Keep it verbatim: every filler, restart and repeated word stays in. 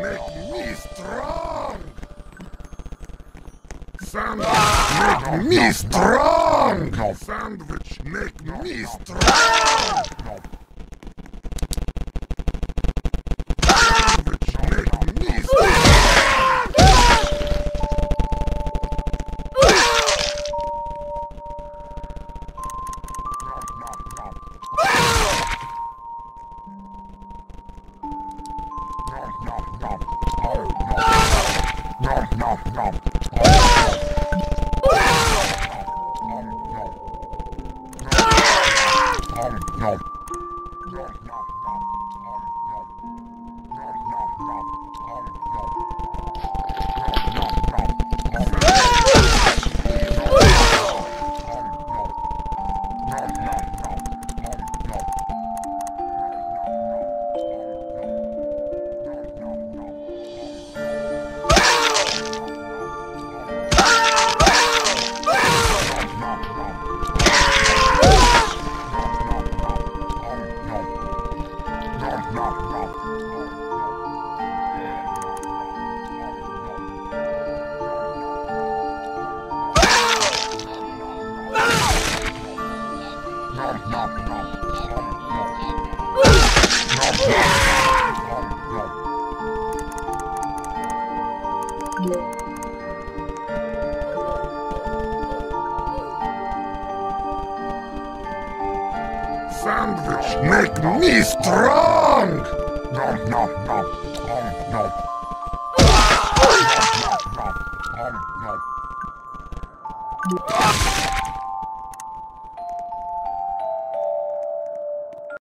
make me strong. Sandwich make me strong. Sandwich make me strong. Sandwich make me strong. Sandwich make me strong! Nom nom nom nom nom. Nom nom nom nom nom.